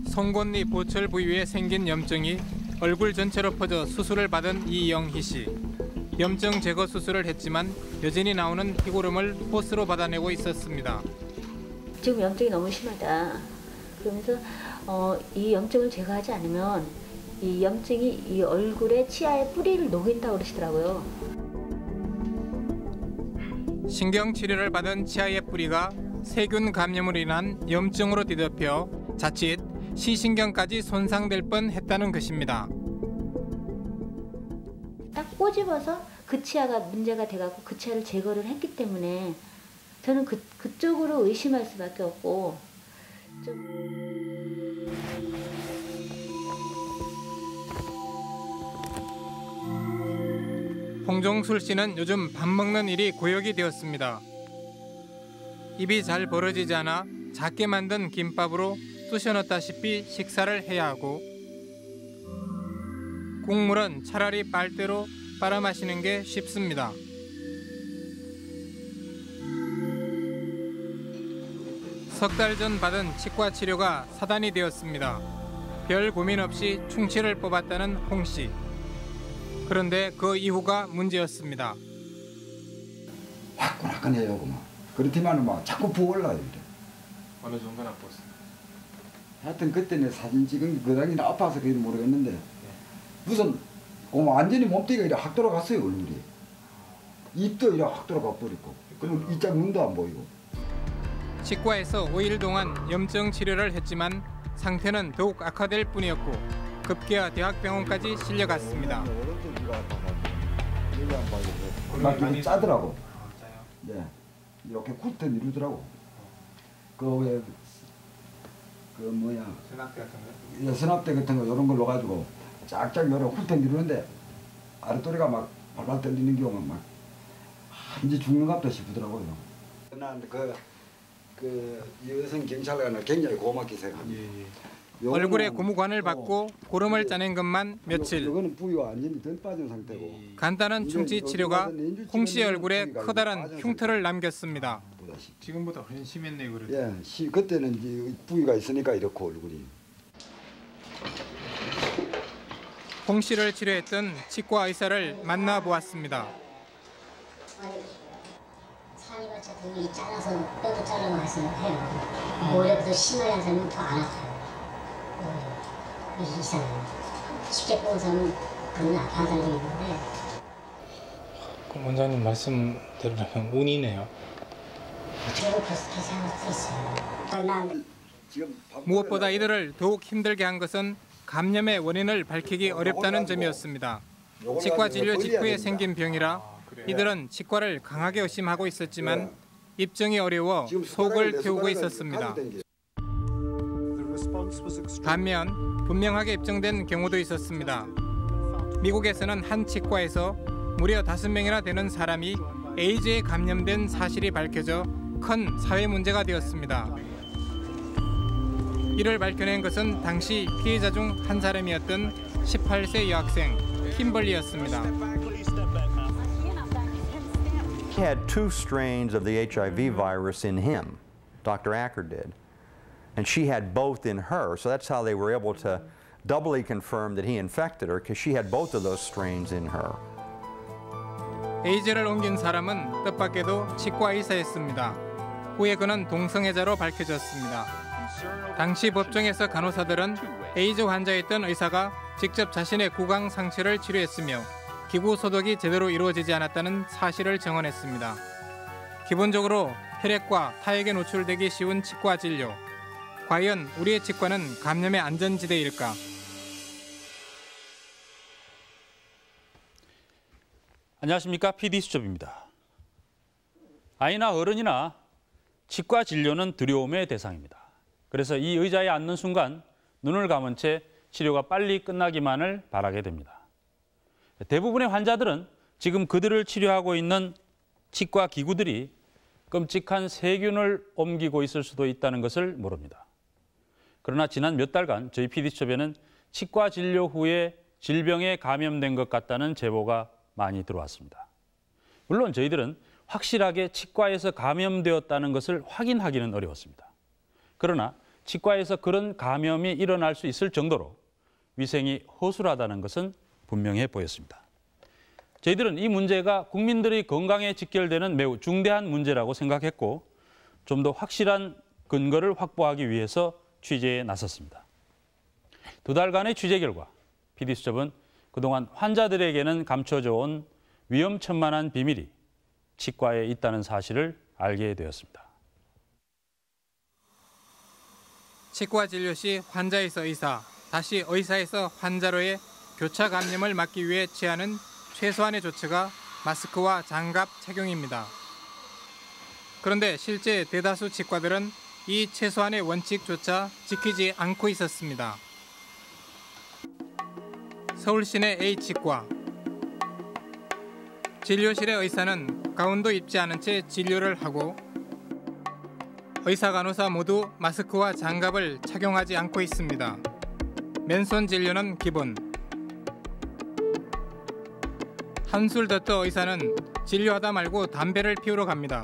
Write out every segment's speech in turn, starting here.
송곳니 보철 부위에 생긴 염증이 얼굴 전체로 퍼져 수술을 받은 이영희 씨. 염증 제거 수술을 했지만 여전히 나오는 피고름을 호스로 받아내고 있었습니다. 지금 염증이 너무 심하다. 그러면서 이 염증을 제거하지 않으면 이 염증이 이 얼굴에 치아의 뿌리를 녹인다고 그러시더라고요. 신경치료를 받은 치아의 뿌리가 세균 감염으로 인한 염증으로 뒤덮여 자칫 시신경까지 손상될 뻔했다는 것입니다. 딱 꼬집어서 그 치아가 문제가 돼갖고 그 치아를 제거를 했기 때문에 저는 그쪽으로 의심할 수밖에 없고 홍종술 씨는 요즘 밥 먹는 일이 고역이 되었습니다. 입이 잘 벌어지지 않아 작게 만든 김밥으로 쑤셔 넣다시피 식사를 해야 하고 국물은 차라리 빨대로 빨아 마시는 게 쉽습니다. 석 달 전 받은 치과 치료가 사단이 되었습니다. 별 고민 없이 충치를 뽑았다는 홍 씨. 그런데 그 이후가 문제였습니다. 화끈화끈해요, 그만. 그렇지만 막 자꾸 부어올라요. 이래. 어느 정도나 부었어요? 하여튼 그때는 사진 찍은 게 그당이나 아파서 그게 모르겠는데 무슨 완전히 몸뚱이가 이래 확 돌아갔어요, 얼굴이. 입도 이래 확 돌아가 버리고. 그리고 이쪽 눈도 안 보이고. 치과에서 5일 동안 염증 치료를 했지만 상태는 더욱 악화될 뿐이었고 급기야 대학병원까지 실려갔습니다. 막 이렇게 짜더라고. 네, 이렇게 훑어 이루더라고. 수납대 같은 거? 예, 수납대 같은 거 이런 걸로 가지고 쫙쫙 열어 훑어 이루는데 아랫도리가 막 발발 떨리는 경우는 막 이제 죽는 것 같다 싶더라고요. 난 그 여성 경찰관을 굉장히 고맙게 생각합니다. 얼굴에 고무관을 받고 고름을 짜낸 것만 며칠. 이거는 부위가 완전히 덜 빠진 상태고. 간단한 충치 치료가 홍 씨의 얼굴에 커다란 흉터를 남겼습니다. 지금보다 훨씬 심했네요, 그래도. 예, 그때는 이제 부위가 있으니까 이렇고 얼굴이. 홍 씨를 치료했던 치과 의사를 만나보았습니다. 산이 같이 되게 잘라서 뼈도 잘라놔서 해요. 오히려 심하게 한 사람은 더 안 아파요. 이상해요. 쉽게 뽑은 사람은 그런 아파한 사람이 있는데. 그럼 원장님 말씀대로라면 운이네요. 저도 그렇게 생각했어요. 무엇보다 이들을 더욱 힘들게 한 것은 감염의 원인을 밝히기 어렵다는 점이었습니다. 치과 진료 직후에 생긴 병이라 이들은 치과를 강하게 의심하고 있었지만 입증이 어려워 속을 태우고 있었습니다. 반면 분명하게 입증된 경우도 있었습니다. 미국에서는 한 치과에서 무려 5명이나 되는 사람이 에이즈에 감염된 사실이 밝혀져 큰 사회 문제가 되었습니다. 이를 밝혀낸 것은 당시 피해자 중 한 사람이었던 18세 여학생 킴벌리였습니다. He had 2 strains of the HIV virus in him, Dr. Acker did, and she had both in her, so that's how they were able to doubly confirm that he infected her, because she had both of those strains in her. 에이즈를 옮긴 사람은 뜻밖에도 치과 의사였습니다. 후에 그는 동성애자로 밝혀졌습니다. 당시 법정에서 간호사들은 에이즈 환자였던 의사가 직접 자신의 구강 상처를 치료했으며 기구 소독이 제대로 이루어지지 않았다는 사실을 정언했습니다. 기본적으로 혈액과 타액에 노출되기 쉬운 치과 진료. 과연 우리의 치과는 감염의 안전지대일까? 안녕하십니까, PD수첩입니다. 아이나 어른이나 치과 진료는 두려움의 대상입니다. 그래서 이 의자에 앉는 순간 눈을 감은 채 치료가 빨리 끝나기만을 바라게 됩니다. 대부분의 환자들은 지금 그들을 치료하고 있는 치과 기구들이 끔찍한 세균을 옮기고 있을 수도 있다는 것을 모릅니다. 그러나 지난 몇 달간 저희 PD수첩에는 치과 진료 후에 질병에 감염된 것 같다는 제보가 많이 들어왔습니다. 물론 저희들은 확실하게 치과에서 감염되었다는 것을 확인하기는 어려웠습니다. 그러나 치과에서 그런 감염이 일어날 수 있을 정도로 위생이 허술하다는 것은 분명해 보였습니다. 저희들은 이 문제가 국민들의 건강에 직결되는 매우 중대한 문제라고 생각했고 좀 더 확실한 근거를 확보하기 위해서 취재에 나섰습니다. 2달간의 취재 결과 PD수첩은 그동안 환자들에게는 감춰져 온 위험천만한 비밀이 치과에 있다는 사실을 알게 되었습니다. 치과 진료 시 환자에서 의사, 다시 의사에서 환자로의 교차 감염을 막기 위해 취하는 최소한의 조치가 마스크와 장갑 착용입니다. 그런데 실제 대다수 치과들은 이 최소한의 원칙조차 지키지 않고 있었습니다. 서울 시내 A치과. 진료실의 의사는 가운도 입지 않은 채 진료를 하고 의사 간호사 모두 마스크와 장갑을 착용하지 않고 있습니다. 맨손 진료는 기본. 한술 더 떠 의사는 진료하다 말고 담배를 피우러 갑니다.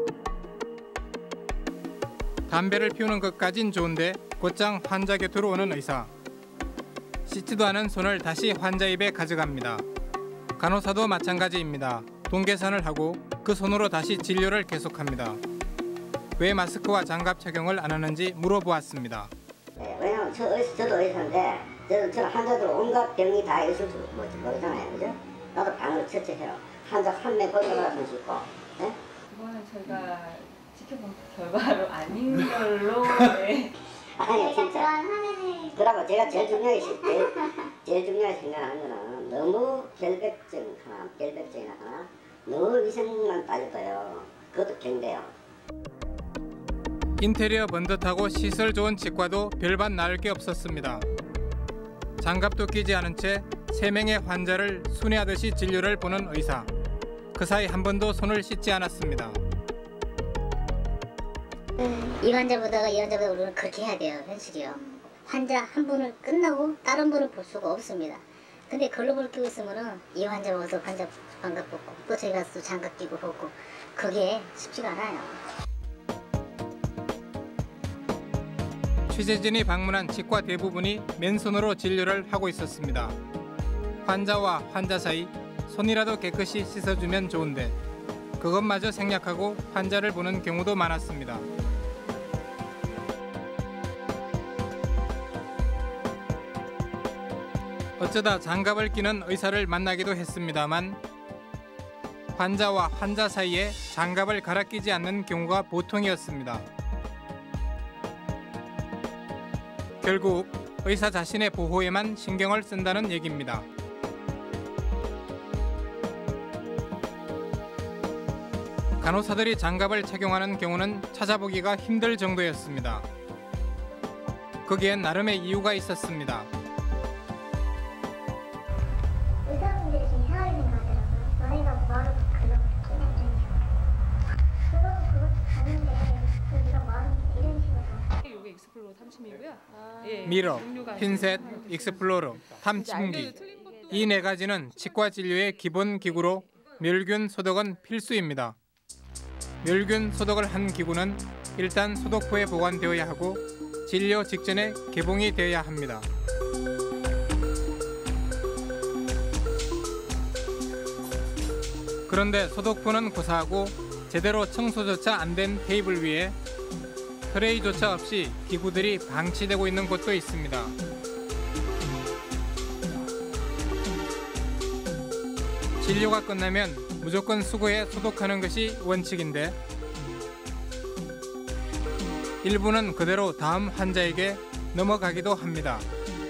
담배를 피우는 것까진 좋은데 곧장 환자 곁으로 오는 의사. 씻지도 않은 손을 다시 환자 입에 가져갑니다. 간호사도 마찬가지입니다. 동계산을 하고 그 손으로 다시 진료를 계속합니다. 왜 마스크와 장갑 착용을 안 하는지 물어보았습니다. 네, 왜냐면 저도 의사인데 저는 환자들 온갖 병이 다 있을 줄 모르잖아요, 그죠? 나도 방을 처치해요. 환자 한 명 보자마자 손 씻고. 네? 그거는 저희가 지켜본 결과로 아닌 걸로. 네. 아니 진짜. 그러고 제가 제일 중요하게 생각하는 거는 너무 결백증이 하나, 너무 위생만 따져도요. 그것도 경대요. 인테리어 번듯하고 시설 좋은 치과도 별반 나을 게 없었습니다. 장갑도 끼지 않은 채 3명의 환자를 순회하듯이 진료를 보는 의사. 그 사이 한 번도 손을 씻지 않았습니다. 이 환자보다가 우리는 그렇게 해야 돼요. 현실이요. 환자 한 분을 끝나고 다른 분을 볼 수가 없습니다. 근데 글로벌 끼고 있으면은 이 환자 와서 환자 장갑 벗고 또 제가 또 장갑 끼고 벗고 그게 쉽지가 않아요. 취재진이 방문한 치과 대부분이 맨손으로 진료를 하고 있었습니다. 환자와 환자 사이 손이라도 깨끗이 씻어주면 좋은데 그것마저 생략하고 환자를 보는 경우도 많았습니다. 어쩌다 장갑을 끼는 의사를 만나기도 했습니다만 환자와 환자 사이에 장갑을 갈아 끼지 않는 경우가 보통이었습니다. 결국 의사 자신의 보호에만 신경을 쓴다는 얘기입니다. 간호사들이 장갑을 착용하는 경우는 찾아보기가 힘들 정도였습니다. 거기엔 나름의 이유가 있었습니다. 의사분들이 좀 이상하게 생각하더라고요. 너네가 뭐하러 그거 가는데 네가 뭐하러 이런 식으로. 이게 익스플로러 탐침이고요. 미러, 핀셋, 익스플로러, 탐침기. 이 4가지는 치과 진료의 기본 기구로 멸균 소독은 필수입니다. 멸균 소독을 한 기구는 일단 소독포에 보관되어야 하고 진료 직전에 개봉이 되어야 합니다. 그런데 소독포는 고사하고 제대로 청소조차 안 된 테이블 위에 트레이조차 없이 기구들이 방치되고 있는 곳도 있습니다. 진료가 끝나면 무조건 수거해 소독하는 것이 원칙인데 일부는 그대로 다음 환자에게 넘어가기도 합니다.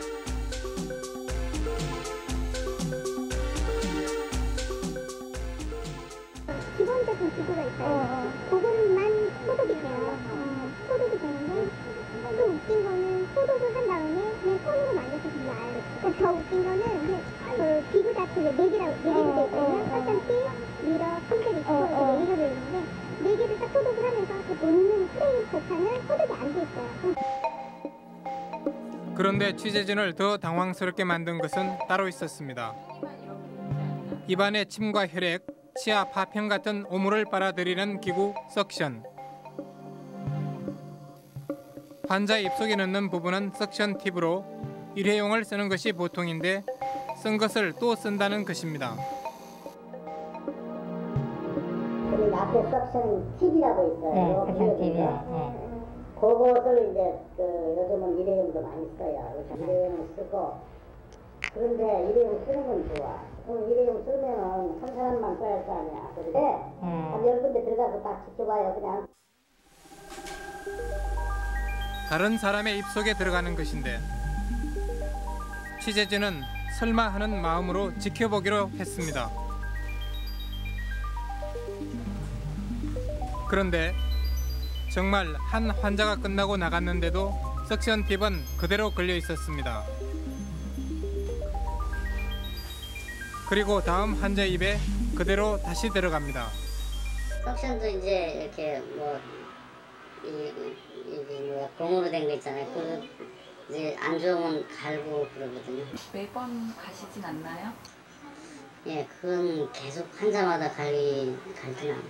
기본적인 기구가 있어요. 그것만 소독이 돼요. 소독이 되는데 또 웃긴 거는 소독을 한 다음에 그냥 손으로 만져서 그냥 알고. 더 웃긴 거는 그 기구 자체가 4개로 돼 있거든요. 화장기, 미러, 핀셋, 익스플로러 4개로 돼 있는데 4개를 딱 소독을 하면서 그 놓는 트레이조차는 소독이 안 돼 있어요. 그런데 취재진을 더 당황스럽게 만든 것은 따로 있었습니다. 입안의 침과 혈액, 치아 파편 같은 오물을 빨아들이는 기구 석션. 환자 입속에 넣는 부분은 석션 팁으로 일회용을 쓰는 것이 보통인데 쓴 것을 또 쓴다는 것입니다. 그리고 앞에 석션 팁이라고 있어요. 네, 석션 팁이. 그것을 이제 요즘은 일회용도 많이 써요. 일회용 쓰고. 그런데 일회용 쓰는 건 좋아. 그럼 일회용 쓰면은 한 사람만 써야 할 거 아니야. 그런데 한 10군데 들어가서 딱 지켜봐요. 그냥. 다른 사람의 입속에 들어가는 것인데 취재진은 설마 하는 마음으로 지켜보기로 했습니다. 그런데 정말 한 환자가 끝나고 나갔는데도 석션 팁은 그대로 걸려 있었습니다. 그리고 다음 환자 입에 그대로 다시 들어갑니다. 석션도 이제 이렇게 공으로 된 거 있잖아요. 그 이제 안 좋으면 갈고 그러거든요. 매번 가시진 않나요? 예, 그건 계속 환자마다 갈진 않아요.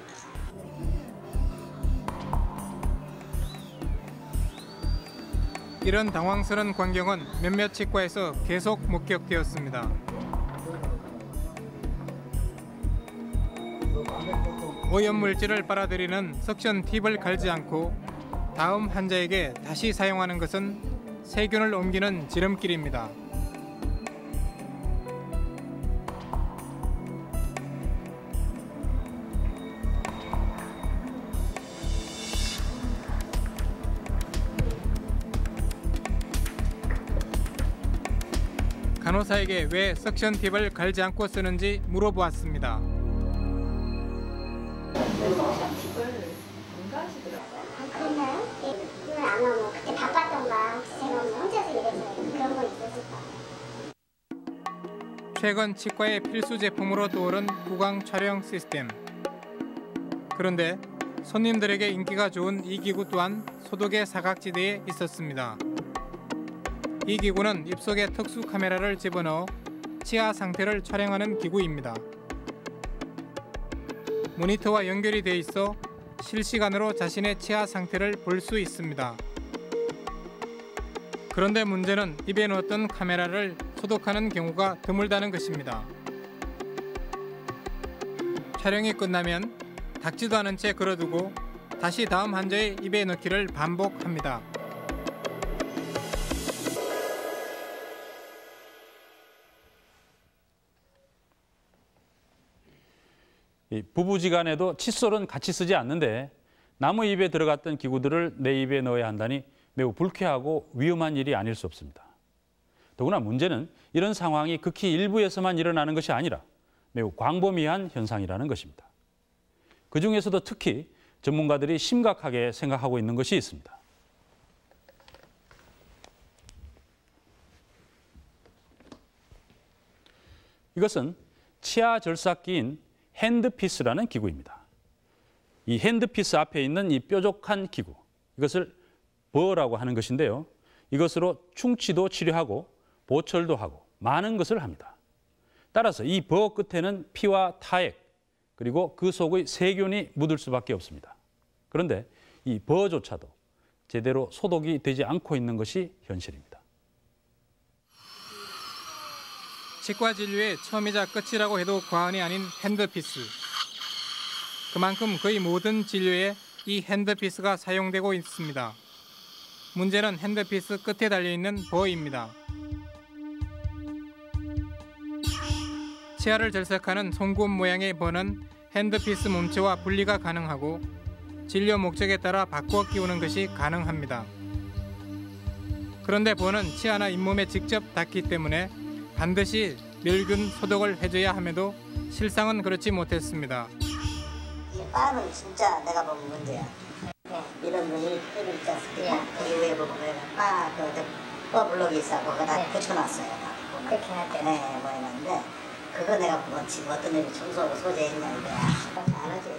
이런 당황스러운 광경은 몇몇 치과에서 계속 목격되었습니다. 오염물질을 빨아들이는 석션 팁을 갈지 않고 다음 환자에게 다시 사용하는 것은 세균을 옮기는 지름길입니다. 간호사에게 왜 석션 팁을 갈지 않고 쓰는지 물어보았습니다. 석션 팁을 안 가시더라고요. 그랬나요? 그건 아마 그때 바빴던가 혹시 제가 혼자서 일해서 그런 거 있었을까. 최근 치과의 필수 제품으로 떠오른 구강 촬영 시스템. 그런데 손님들에게 인기가 좋은 이 기구 또한 소독의 사각지대에 있었습니다. 이 기구는 입속에 특수 카메라를 집어넣어 치아 상태를 촬영하는 기구입니다. 모니터와 연결이 돼 있어 실시간으로 자신의 치아 상태를 볼 수 있습니다. 그런데 문제는 입에 넣었던 카메라를 소독하는 경우가 드물다는 것입니다. 촬영이 끝나면 닦지도 않은 채 걸어두고 다시 다음 환자의 입에 넣기를 반복합니다. 이 부부지간에도 칫솔은 같이 쓰지 않는데 남의 입에 들어갔던 기구들을 내 입에 넣어야 한다니 매우 불쾌하고 위험한 일이 아닐 수 없습니다. 더구나 문제는 이런 상황이 극히 일부에서만 일어나는 것이 아니라 매우 광범위한 현상이라는 것입니다. 그중에서도 특히 전문가들이 심각하게 생각하고 있는 것이 있습니다. 이것은 치아 절삭기인 핸드피스라는 기구입니다. 이 핸드피스 앞에 있는 이 뾰족한 기구, 이것을 버라고 하는 것인데요. 이것으로 충치도 치료하고 보철도 하고 많은 것을 합니다. 따라서 이 버 끝에는 피와 타액, 그리고 그 속의 세균이 묻을 수밖에 없습니다. 그런데 이 버조차도 제대로 소독이 되지 않고 있는 것이 현실입니다. 치과 진료의 처음이자 끝이라고 해도 과언이 아닌 핸드피스. 그만큼 거의 모든 진료에 이 핸드피스가 사용되고 있습니다. 문제는 핸드피스 끝에 달려있는 버입니다. 치아를 절삭하는 송곳 모양의 버는 핸드피스 몸체와 분리가 가능하고 진료 목적에 따라 바꿔 끼우는 것이 가능합니다. 그런데 버는 치아나 잇몸에 직접 닿기 때문에 반드시 멸균 소독을 해줘야 함에도 실상은 그렇지 못했습니다. 빠는 진짜 내가 보면 문제야. 이런 놈이 있지 않습니까? 이 위에 보면 빠 블록이 있어. 거기다 붙여놨어요. 그렇게 할 때. 네, 뭐 있는데 그거 내가 보면 지금 어떤 놈이 청소하고 소재했냐 이거야. 안 하지.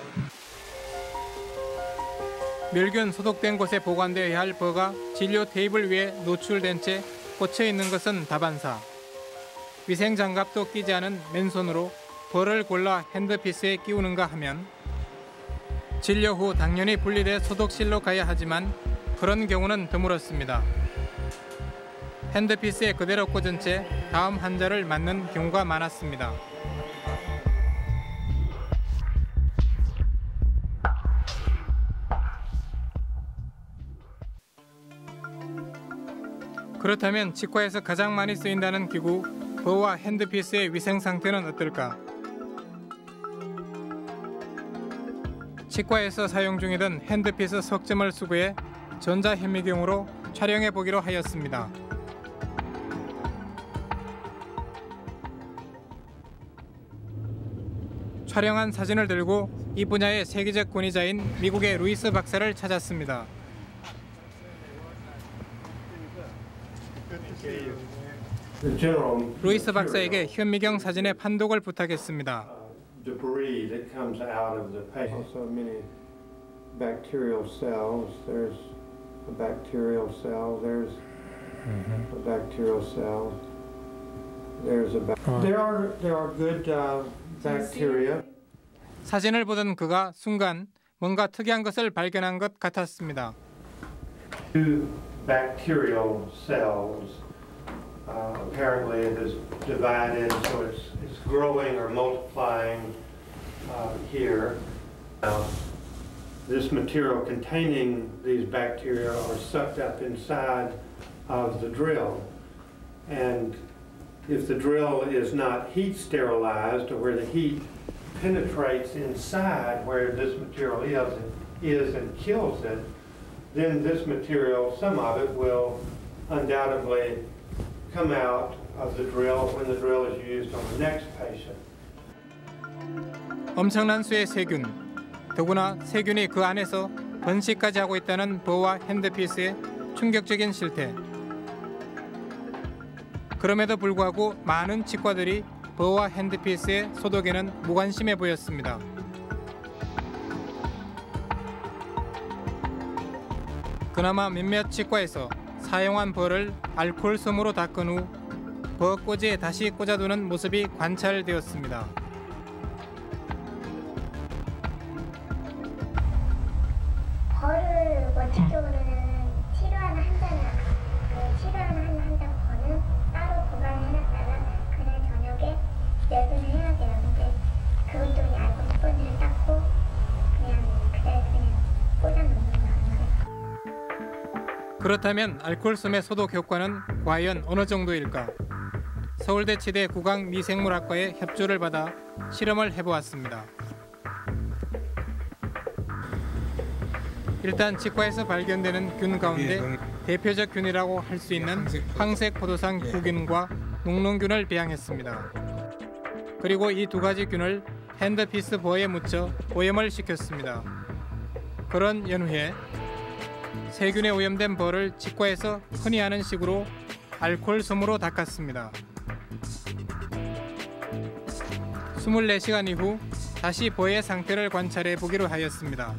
멸균 소독된 곳에 보관되어야 할 버가 진료 테이블 위에 노출된 채 꽂혀 있는 것은 다반사. 위생장갑도 끼지 않은 맨손으로 버를 골라 핸드피스에 끼우는가 하면 진료 후 당연히 분리돼 소독실로 가야 하지만 그런 경우는 드물었습니다. 핸드피스에 그대로 꽂은 채 다음 환자를 맞는 경우가 많았습니다. 그렇다면 치과에서 가장 많이 쓰인다는 기구 버와 핸드피스의 위생 상태는 어떨까? 치과에서 사용 중이던 핸드피스 석점을 수거해 전자현미경으로 촬영해 보기로 하였습니다. 촬영한 사진을 들고 이 분야의 세계적 권위자인 미국의 루이스 박사를 찾았습니다. 루이스 박사에게 현미경 사진의 판독을 부탁했습니다. Debris that comes out of the patient. Also many bacterial cells. There's a bacterial cell. There's a bacterial cell. There's a there are good bacteria. 사진을 보던 그가 순간 뭔가 특이한 것을 발견한 것 같았습니다. Two bacterial cells. Apparently it is divided, so it's growing or multiplying here. Now, this material containing these bacteria are sucked up inside of the drill. And if the drill is not heat sterilized, or where the heat penetrates inside where this material is and kills it, then this material, some of it will undoubtedly come out of the drill when the drill is used on the next patient. 엄청난 수의 세균, 더구나 세균이 그 안에서 번식까지 하고 있다는 버와 핸드피스의 충격적인 실태. 그럼에도 불구하고 많은 치과들이 버와 핸드피스의 소독에는 무관심해 보였습니다. 그나마 몇몇 치과에서 사용한 버를 알코올 솜으로 닦은 후 버 꽂이에 다시 꽂아두는 모습이 관찰되었습니다. 벌을 원칙적으로는 치료하는 환자나 그 치료하는 환자 벌은 따로 보관을 해놨다가 그날 저녁에 내분을 해야 돼요. 근데 그것도 그냥 알코올 스펀지를 닦고 그냥 그 자리에서 그냥 꽂아놓는 거예요. 그렇다면 알코올 솜의 소독 효과는 과연 어느 정도일까? 서울대 치대 국악미생물학과의 협조를 받아 실험을 해보았습니다. 일단 치과에서 발견되는 균 가운데 대표적 균이라고 할 수 있는 황색 포도상 구균과 녹농균을 배양했습니다. 그리고 이 두 가지 균을 핸드피스 버에 묻혀 오염을 시켰습니다. 그런 연후에 세균에 오염된 벌을 치과에서 흔히 하는 식으로 알코올 솜으로 닦았습니다. 24시간 이후 다시 벌의 상태를 관찰해 보기로 하였습니다.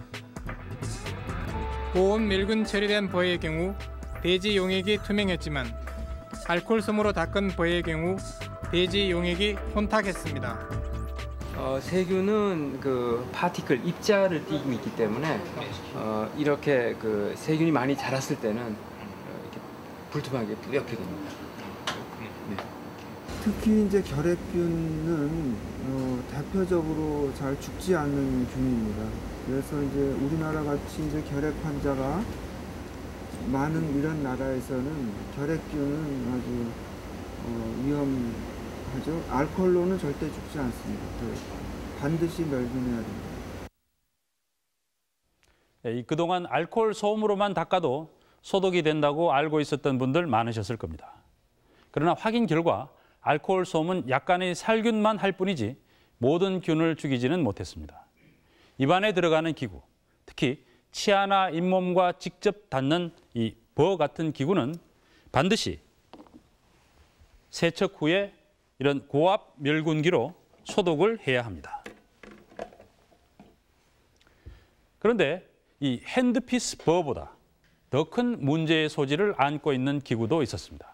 고온 밀균 처리된 벌의 경우 배지 용액이 투명했지만 알코올 솜으로 닦은 벌의 경우 배지 용액이 혼탁했습니다. 세균은 그 파티클 입자를 띠기 있기 때문에 이렇게 그 세균이 많이 자랐을 때는 이렇게 불투명하게 뿌옇게 됩니다. 네. 특히 이제 결핵균은 대표적으로 잘 죽지 않는 균입니다. 그래서 이제 우리나라 같이 이제 결핵 환자가 많은 이런 나라에서는 결핵균은 아주 위험하죠. 알코올로는 절대 죽지 않습니다. 반드시 멸균해야 됩니다. 그동안 알코올 솜으로만 닦아도 소독이 된다고 알고 있었던 분들 많으셨을 겁니다. 그러나 확인 결과 알코올 솜은 약간의 살균만 할 뿐이지 모든 균을 죽이지는 못했습니다. 입안에 들어가는 기구, 특히 치아나 잇몸과 직접 닿는 이 버 같은 기구는 반드시 세척 후에 이런 고압 멸균기로 소독을 해야 합니다. 그런데 이 핸드피스 버보다 더 큰 문제의 소지를 안고 있는 기구도 있었습니다.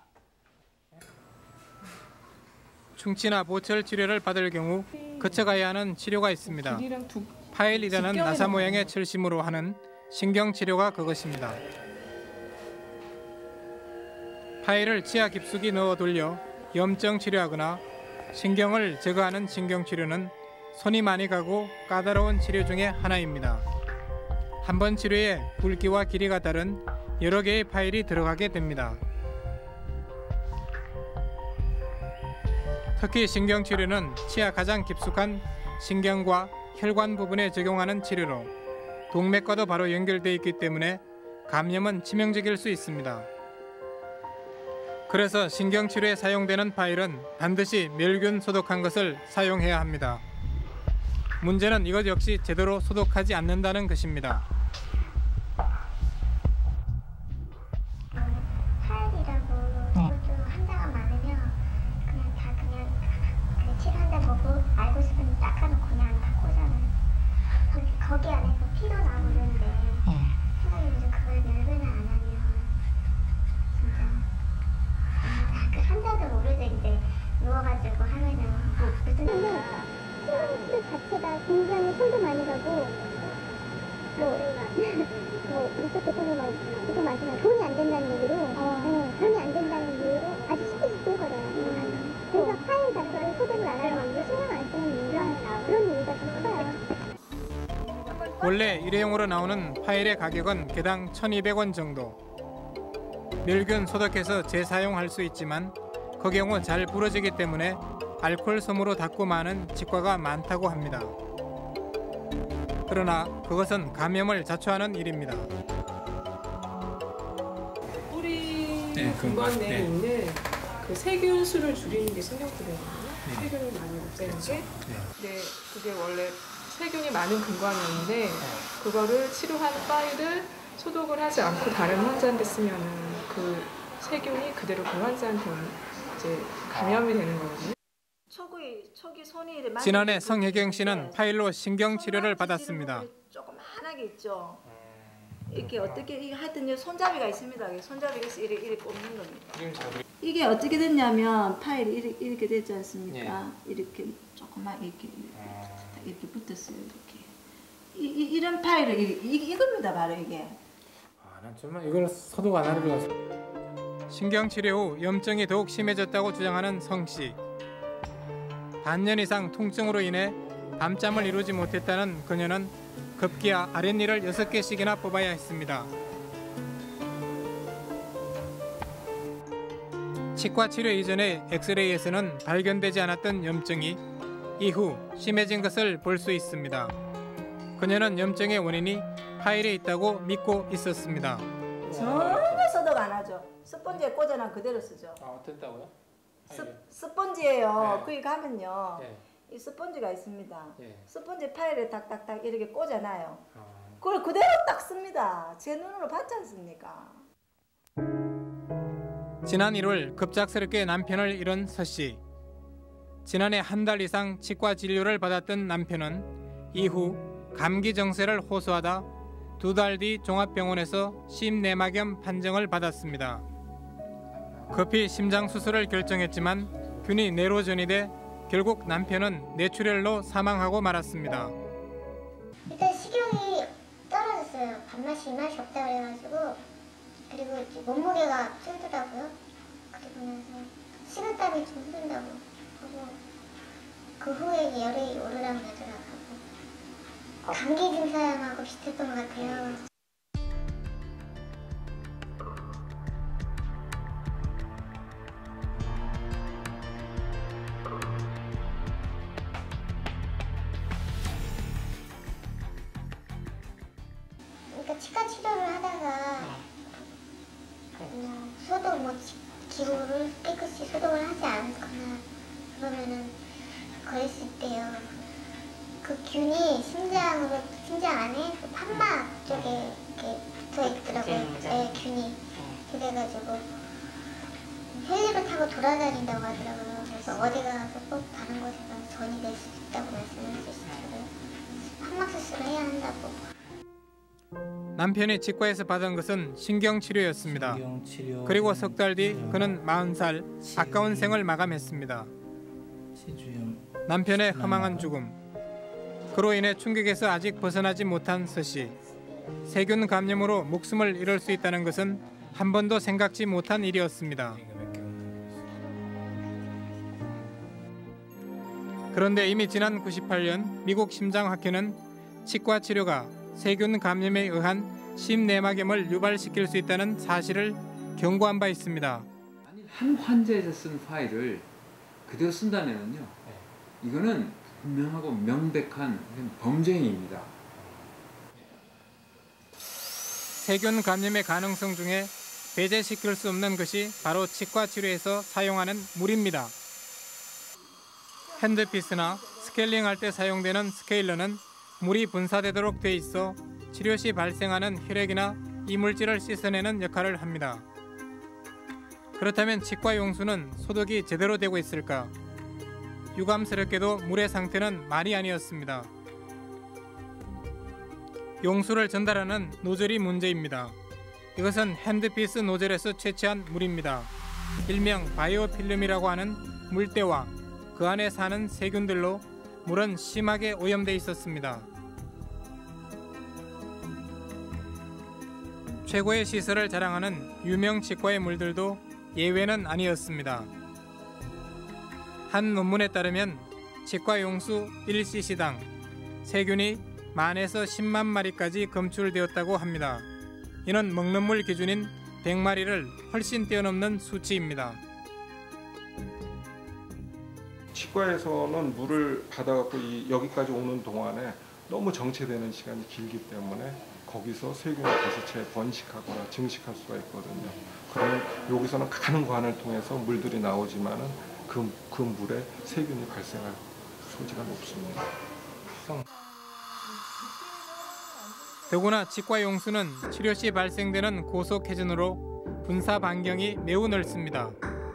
충치나 보철 치료를 받을 경우 거쳐가야 하는 치료가 있습니다. 파일이라는 나사 모양의 철심으로 하는 신경 치료가 그것입니다. 파일을 치아 깊숙이 넣어 돌려 염증 치료하거나 신경을 제거하는 신경치료는 손이 많이 가고 까다로운 치료 중에 하나입니다. 한 번 치료에 굵기와 길이가 다른 여러 개의 파일이 들어가게 됩니다. 특히 신경치료는 치아 가장 깊숙한 신경과 혈관 부분에 적용하는 치료로 동맥과도 바로 연결되어 있기 때문에 감염은 치명적일 수 있습니다. 그래서 신경치료에 사용되는 파일은 반드시 멸균 소독한 것을 사용해야 합니다. 문제는 이것 역시 제대로 소독하지 않는다는 것입니다. 파일이라고 또 환자가 많으면 그냥 다 그냥 치료한다 보고 알고 싶으면 닦아놓고 그냥 다 꽂아놔요. 거기 안에서 피도 나고 그러는데 선생님은 그걸 멸균을 안 하면 진짜 그 환자들 모르죠. 이제 누워가지고 하면은 무슨 치료수 자체가 굉장히 손도 많이 가고 리서치 손도 마시면 돈이 안 된다는 얘기로 돈이 안 된다는 이유로 아주 쉽게 끊거든요. 그래서 파일 자체를 소독을 안 하는 이유, 신경 안 쓰는 이유가 그런 이유가 좀 커요. 원래 일회용으로 나오는 파일의 가격은 개당 1,200원 정도. 멸균 소독해서 재사용할 수 있지만 그 경우 잘 부러지기 때문에 알코올 솜으로 닦고 마는 치과가 많다고 합니다. 그러나 그것은 감염을 자초하는 일입니다. 뿌리 근방 내에 있는 그 세균 수를 줄이는 게 신경치료거든요. 세균을 많이 없애는 게. 네, 그게 원래 세균이 많은 근광이었는데 그거를 치료한 파일을 소독을 하지 않고 다른 환자한테 쓰면은 그 세균이 그대로 그 환자한테 이제 감염이 되는 거거든요. 지난해 성혜경 씨는 파일로 신경치료를 받았습니다. 조그만하게 있죠. 이렇게 어떻게 하여튼 손잡이가 있습니다. 손잡이가 이렇게 꼽는 겁니다. 이게 어떻게 됐냐면 파일이 이렇게 됐지 않습니까? 이렇게 조그만 이렇게 붙었어요. 이렇게 이런 파일을 이겁니다. 바로 이게. 난 정말 이걸 소독 안 하려고. 신경치료 후 염증이 더욱 심해졌다고 주장하는 성 씨. 반년 이상 통증으로 인해 밤잠을 이루지 못했다는 그녀는 급기야 아랫니를 6개씩이나 뽑아야 했습니다. 치과 치료 이전에 엑스레이에서는 발견되지 않았던 염증이 이후 심해진 것을 볼 수 있습니다. 그녀는 염증의 원인이 파일에 있다고 믿고 있었습니다. 전혀 소독 안 하죠. 스펀지에 꽂아놔 그대로 쓰죠. 어땠다고요? 스펀지예요. 거기 가면요. 이 스펀지가 있습니다. 예. 스펀지 파일에 딱딱딱 이렇게 꽂아놔요. 그걸 그대로 딱 씁니다. 제 눈으로 봤지 않습니까? 지난 1월 급작스럽게 남편을 잃은 서 씨. 지난해 한 달 이상 치과 진료를 받았던 남편은 이후 감기 정세를 호소하다 2달 뒤 종합병원에서 심내막염 판정을 받았습니다. 급히 심장 수술을 결정했지만 균이 뇌로 전이돼 결국 남편은 뇌출혈로 사망하고 말았습니다. 일단 식욕이 떨어졌어요. 밥맛이 입맛이 없다 그래가지고 그리고 몸무게가 찌더라고요. 그리고 나서 식은땀이 좀 흐른다고 하고 그 후에 열이 오르락 내리락 하고 감기 증상하고 비슷했던 것 같아요. 그러니까 치과 치료를 하다가 소독 기구를 깨끗이 소독을 하지 않거나 그러면은 그랬을 때요. 그 균이 심장 안에 그 판막 쪽에 이렇게 붙어 있더라고요. 네, 균이. 그래가지고 헬리를 타고 돌아다닌다고 하더라고요. 그래서 어디 가서 꼭 다른 곳에 가서 전이 될 수 있다고 말씀을 해주시더라고요. 판막 수술을 해야 한다고. 남편이 치과에서 받은 것은 신경치료였습니다. 그리고 석 달 뒤 그는 40살 아까운 생을 마감했습니다. 남편의 허망한 죽음. 그로 인해 충격에서 아직 벗어나지 못한 서 씨. 세균 감염으로 목숨을 잃을 수 있다는 것은 한 번도 생각지 못한 일이었습니다. 그런데 이미 지난 98년 미국 심장학회는 치과 치료가 세균 감염에 의한 심내막염을 유발시킬 수 있다는 사실을 경고한 바 있습니다. 한 환자에서 쓴 파일을 그대로 쓴다면요, 이거는 분명하고 명백한 범죄행위입니다. 세균 감염의 가능성 중에 배제시킬 수 없는 것이 바로 치과 치료에서 사용하는 물입니다. 핸드피스나 스케일링할 때 사용되는 스케일러는 물이 분사되도록 돼 있어 치료 시 발생하는 혈액이나 이물질을 씻어내는 역할을 합니다. 그렇다면 치과 용수는 소독이 제대로 되고 있을까? 유감스럽게도 물의 상태는 말이 아니었습니다. 용수를 전달하는 노즐이 문제입니다. 이것은 핸드피스 노즐에서 채취한 물입니다. 일명 바이오필름이라고 하는 물때와 그 안에 사는 세균들로 물은 심하게 오염돼 있었습니다. 최고의 시설을 자랑하는 유명 치과의 물들도 예외는 아니었습니다. 한 논문에 따르면 치과 용수 1cc당 세균이 10,000에서 10만 마리까지 검출되었다고 합니다. 이는 먹는 물 기준인 100마리를 훨씬 뛰어넘는 수치입니다. 치과에서는 물을 받아갖고 여기까지 오는 동안에 너무 정체되는 시간이 길기 때문에 거기서 세균이 다시 재번식하거나 증식할 수가 있거든요. 그러면 여기서는 가는 관을 통해서 물들이 나오지만은 그 물에 세균이 발생할 소지가 높습니다. 더구나 치과 용수는 치료 시 발생되는 고속 회전으로 분사 반경이 매우 넓습니다.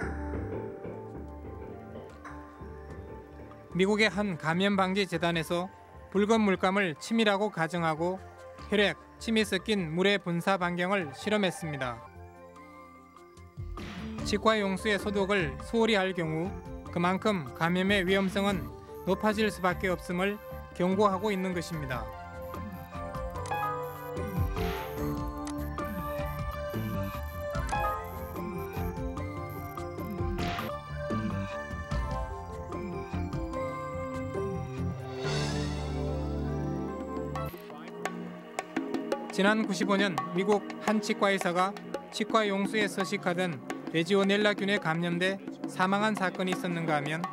미국의 한 감염 방지 재단에서 붉은 물감을 침이라고 가정하고 혈액, 침이 섞인 물의 분사 반경을 실험했습니다. 치과 용수의 소독을 소홀히 할 경우 그만큼 감염의 위험성은 높아질 수밖에 없음을 경고하고 있는 것입니다. 지난 95년 미국 한 치과 의사가 치과 용수에 서식하던 레지오넬라균에 감염돼 사망한 사건이 있었는가 하면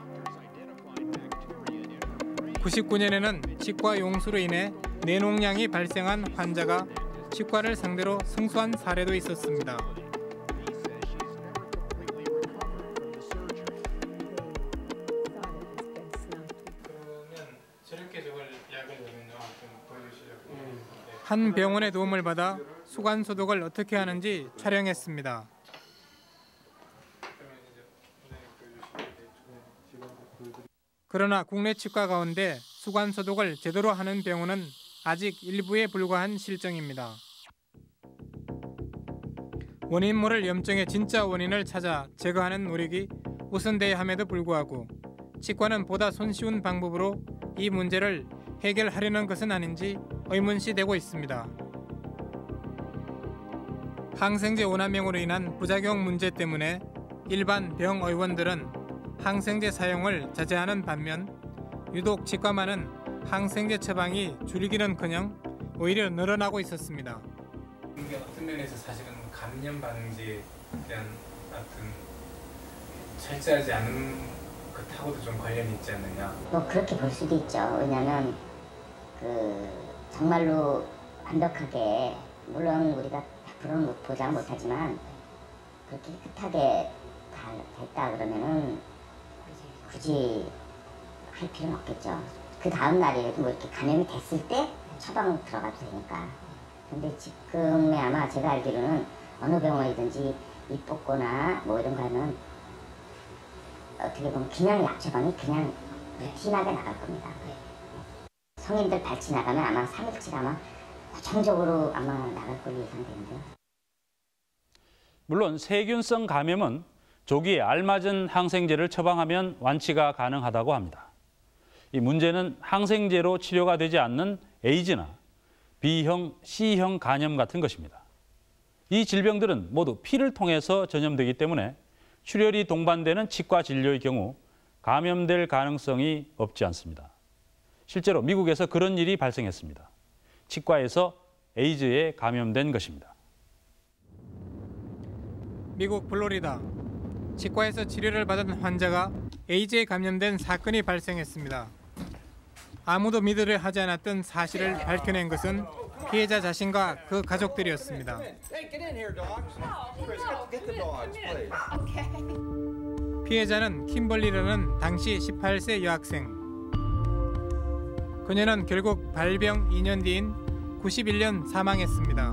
99년에는 치과 용수로 인해 뇌농양이 발생한 환자가 치과를 상대로 승소한 사례도 있었습니다. 한 병원의 도움을 받아 수관 소독을 어떻게 하는지 촬영했습니다. 그러나 국내 치과 가운데 수관 소독을 제대로 하는 병원은 아직 일부에 불과한 실정입니다. 원인 모를 염증의 진짜 원인을 찾아 제거하는 노력이 우선돼야 함에도 불구하고 치과는 보다 손쉬운 방법으로 이 문제를 해결하려는 것은 아닌지 의문시 되고 있습니다. 항생제 오남용으로 인한 부작용 문제 때문에 일반 병의원들은 항생제 사용을 자제하는 반면 유독 치과만은 항생제 처방이 줄기는커녕 오히려 늘어나고 있었습니다. 이게 어떤 면에서 사실은 감염 방지에 대한 어떤 철저하지 않은 것하고도 좀 관련이 있지 않느냐. 뭐 그렇게 볼 수도 있죠. 왜냐하면 정말로 완벽하게 물론 우리가 100%는 보장 못하지만 그렇게 깨끗하게 다 됐다 그러면은 굳이 할 필요는 없겠죠. 그 다음 날이라도 뭐 이렇게 감염이 됐을 때 처방 들어가도 되니까. 근데 지금에 아마 제가 알기로는 어느 병원이든지 입 뽑거나 뭐 이런 거 하면 어떻게 보면 그냥 약 처방이 그냥 루틴하게 나갈 겁니다. 성인들 발치 나가면 아마 3일치 아마 고정적으로 아마 나갈 걸로 예상되는데요. 물론 세균성 감염은 조기에 알맞은 항생제를 처방하면 완치가 가능하다고 합니다. 이 문제는 항생제로 치료가 되지 않는 에이즈나 B형, C형 간염 같은 것입니다. 이 질병들은 모두 피를 통해서 전염되기 때문에 출혈이 동반되는 치과 진료의 경우 감염될 가능성이 없지 않습니다. 실제로 미국에서 그런 일이 발생했습니다. 치과에서 에이즈에 감염된 것입니다. 미국 플로리다. 치과에서 치료를 받은 환자가 에이즈에 감염된 사건이 발생했습니다. 아무도 믿으려 하지 않았던 사실을 밝혀낸 것은 피해자 자신과 그 가족들이었습니다. 피해자는 킴벌리라는 당시 18세 여학생. 그녀는 결국 발병 2년 뒤인 91년 사망했습니다.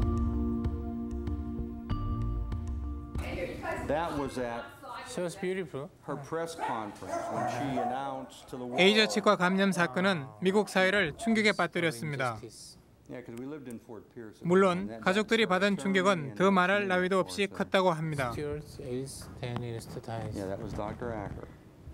That was at her press conference when she announced to the world. 에이즈 치과 감염 사건은 미국 사회를 충격에 빠뜨렸습니다. 물론 가족들이 받은 충격은 더 말할 나위도 없이 컸다고 합니다. Yeah, that was Dr. Acker.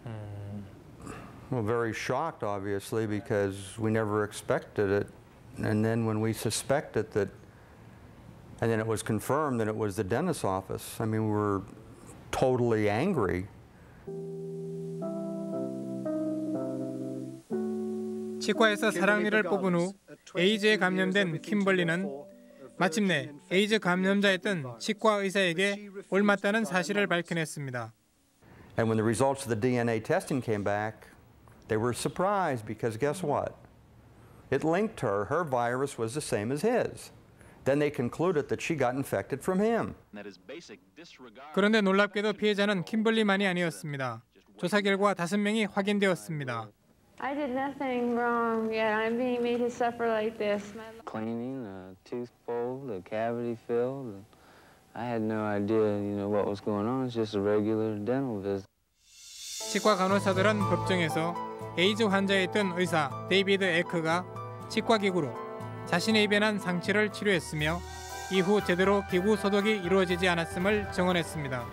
Well, very shocked, obviously, because we never expected it. And then when we suspected that, and then it was confirmed that it was the dentist's office, I mean, we were totally angry. 치과에서 사랑니를 뽑은 후 에이즈에 감염된 킴벌리는 마침내 에이즈 감염자였던 치과 의사에게 옮았다는 사실을 밝혀냈습니다. And when the results of the DNA testing came back, they were surprised because guess what? It linked her. Her virus was the same as his. Then they concluded that she got infected from him. 그런데 놀랍게도 피해자는 킴벌리만이 아니었습니다. 조사 결과 5명이 확인되었습니다. I did nothing wrong yet. I'm being made to suffer like this. Cleaning, a tooth pulled, a cavity filled. I had no idea, what was going on. It's just a regular dental visit. 치과 간호사들은 법정에서 에이즈 환자였던 의사 데이비드 에크가 치과 기구로 자신의 입에 난 상처를 치료했으며 이후 제대로 기구 소독이 이루어지지 않았음을 증언했습니다.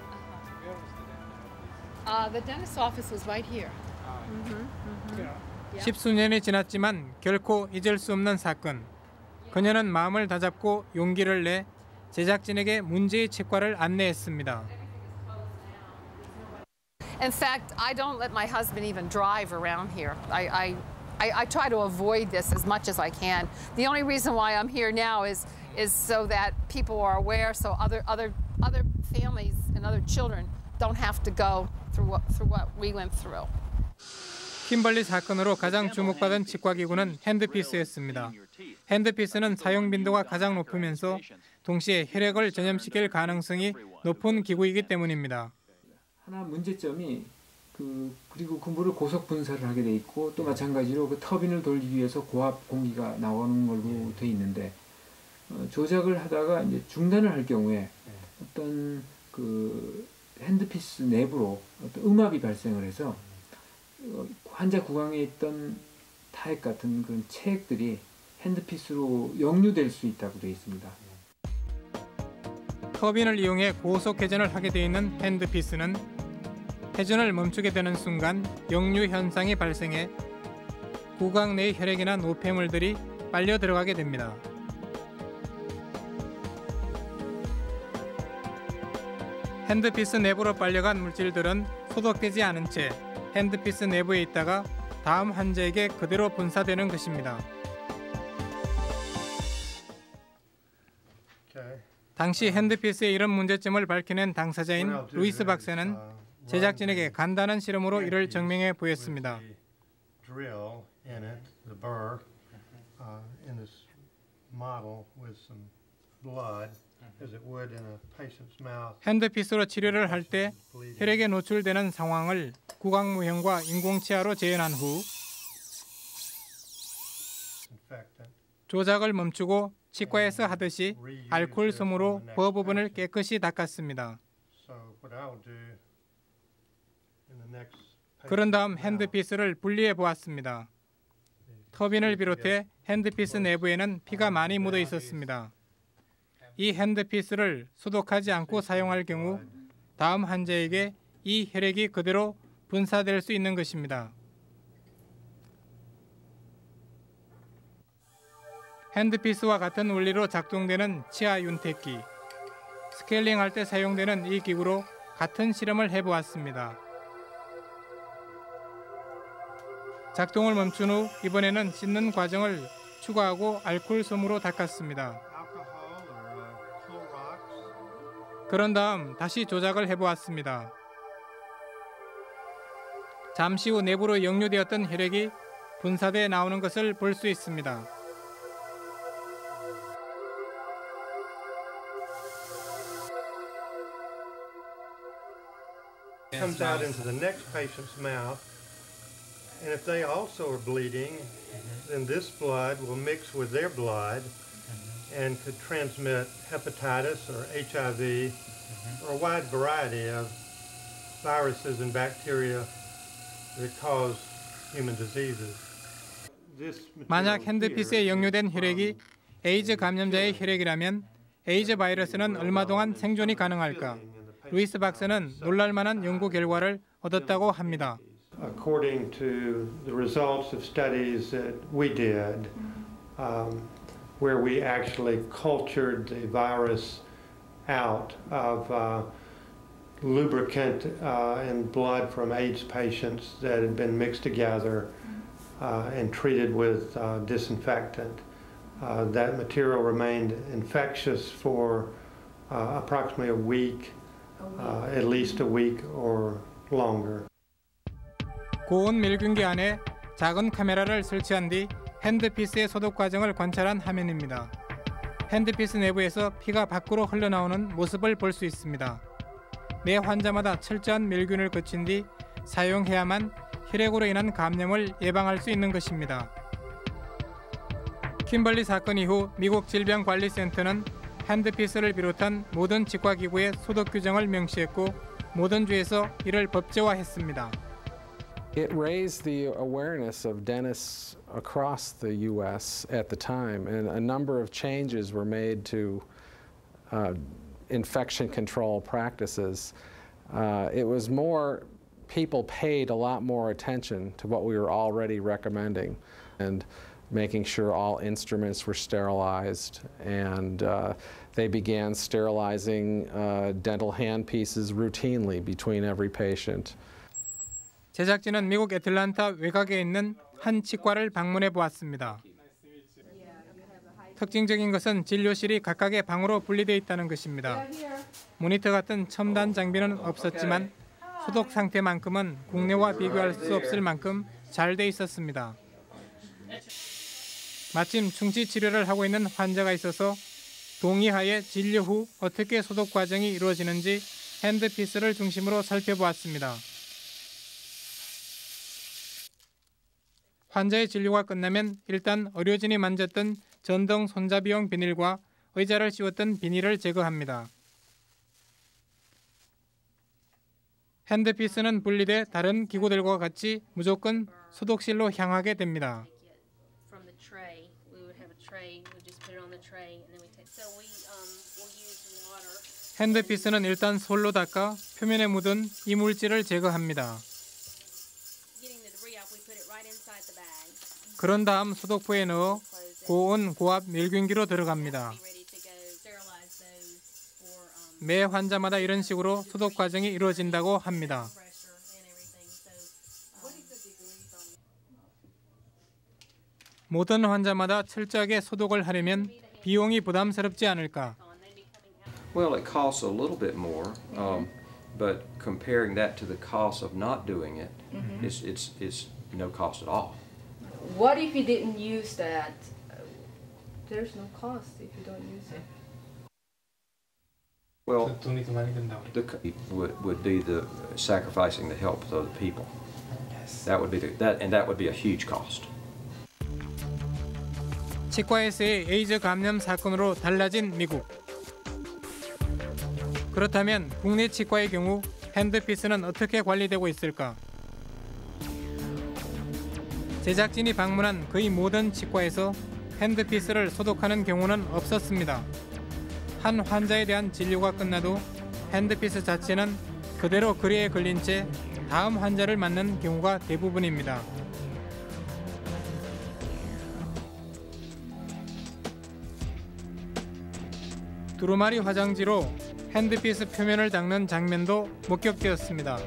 The dentist's office was right here. 십수년이 지났지만 결코 잊을 수 없는 사건. 그녀는 마음을 다잡고 용기를 내 제작진에게 문제의 치과를 안내했습니다. In fact, I don't let my husband even drive around here. I try to avoid this as much as I can. The only reason why I'm here now is so that people are aware, so other families and other children don't have to go through what we went through. 킴벌리 사건으로 가장 주목받은 치과 기구는 핸드피스였습니다. 핸드피스는 사용 빈도가 가장 높으면서 동시에 혈액을 전염시킬 가능성이 높은 기구이기 때문입니다. 하나 문제점이 그리고 그 물을 고속 분사를 하게 돼 있고 또 마찬가지로 그 터빈을 돌리기 위해서 고압 공기가 나오는 걸로 돼 있는데 조작을 하다가 이제 중단을 할 경우에 어떤 그 핸드피스 내부로 어떤 음압이 발생을 해서 환자 구강에 있던 타액 같은 그런 체액들이 핸드피스로 역류될 수 있다고 되어 있습니다. 터빈을 이용해 고속 회전을 하게 되어 있는 핸드피스는 회전을 멈추게 되는 순간 역류 현상이 발생해 구강 내의 혈액이나 노폐물들이 빨려 들어가게 됩니다. 핸드피스 내부로 빨려간 물질들은 소독되지 않은 채 핸드피스 내부에 있다가 다음 환자에게 그대로 분사되는 것입니다. 당시 핸드피스의 이런 문제점을 밝혀낸 당사자인 루이스 박사는 제작진에게 간단한 실험으로 이를 증명해 보였습니다. 핸드피스로 치료를 할 때 혈액에 노출되는 상황을 구강무형과 인공치아로 재현한 후 조작을 멈추고 치과에서 하듯이 알코올 솜으로 그 부분을 깨끗이 닦았습니다. 그런 다음 핸드피스를 분리해 보았습니다. 터빈을 비롯해 핸드피스 내부에는 피가 많이 묻어 있었습니다. 이 핸드피스를 소독하지 않고 사용할 경우 다음 환자에게 이 혈액이 그대로 분사될 수 있는 것입니다. 핸드피스와 같은 원리로 작동되는 치아 윤택기. 스케일링할 때 사용되는 이 기구로 같은 실험을 해보았습니다. 작동을 멈춘 후 이번에는 씻는 과정을 추가하고 알코올 솜으로 닦았습니다. 그런 다음 다시 조작을 해보았습니다. 잠시 후 내부로 역류되었던 혈액이 분사돼 나오는 것을 볼 수 있습니다. Comes out into the next patient's mouth, and if they also are bleeding, then this blood will mix with their blood and could transmit hepatitis or HIV or a wide variety of viruses and bacteria that cause human diseases. 만약 핸드피스에 역류된 혈액이 에이즈 감염자의 혈액이라면 에이즈 바이러스는 얼마 동안 생존이 가능할까? 루이스 박사는 놀랄만한 연구 결과를 얻었다고 합니다. According to the results of studies that we did, where we actually cultured the virus out of lubricant and blood from AIDS patients that had been mixed together and treated with disinfectant. That material remained infectious for approximately a week, at least a week or longer. 고온 멸균기 안에 작은 카메라를 설치한 뒤 핸드피스의 소독 과정을 관찰한 화면입니다. 핸드피스 내부에서 피가 밖으로 흘러나오는 모습을 볼 수 있습니다. 매 환자마다 철저한 멸균을 거친 뒤 사용해야만 혈액으로 인한 감염을 예방할 수 있는 것입니다. 킴벌리 사건 이후 미국 질병관리센터는 핸드피스를 비롯한 모든 치과기구의 소독 규정을 명시했고 모든 주에서 이를 법제화했습니다. It raised the awareness of dentists across the U.S. at the time, and a number of changes were made to infection control practices. It was more, people paid a lot more attention to what we were already recommending and making sure all instruments were sterilized, and they began sterilizing dental handpieces routinely between every patient. 제작진은 미국 애틀란타 외곽에 있는 한 치과를 방문해 보았습니다. 특징적인 것은 진료실이 각각의 방으로 분리되어 있다는 것입니다. 모니터 같은 첨단 장비는 없었지만 소독 상태만큼은 국내와 비교할 수 없을 만큼 잘 돼 있었습니다. 마침 충치 치료를 하고 있는 환자가 있어서 동의하에 진료 후 어떻게 소독 과정이 이루어지는지 핸드피스를 중심으로 살펴보았습니다. 환자의 진료가 끝나면 일단 의료진이 만졌던 전동 손잡이용 비닐과 의자를 씌웠던 비닐을 제거합니다. 핸드피스는 분리돼 다른 기구들과 같이 무조건 소독실로 향하게 됩니다. 핸드피스는 일단 솔로 닦아 표면에 묻은 이물질을 제거합니다. 그런 다음 소독포에 넣어 고온 고압 멸균기로 들어갑니다. 매 환자마다 이런 식으로 소독 과정이 이루어진다고 합니다. 모든 환자마다 철저하게 소독을 하려면 비용이 부담스럽지 않을까? Well, it costs a little bit more, but comparing that to the cost of not doing it, it's no cost at all. What if you didn't use that? There's no cost if you don't use it. Well, would be the sacrificing the health of other people. Yes. That would be a huge cost. 치과에서의 에이즈 감염 사건으로 달라진 미국. 그렇다면 국내 치과의 경우 핸드피스는 어떻게 관리되고 있을까? 제작진이 방문한 거의 모든 치과에서 핸드피스를 소독하는 경우는 없었습니다. 한 환자에 대한 진료가 끝나도 핸드피스 자체는 그대로 거리에 걸린 채 다음 환자를 맞는 경우가 대부분입니다. 두루마리 화장지로 핸드피스 표면을 닦는 장면도 목격되었습니다.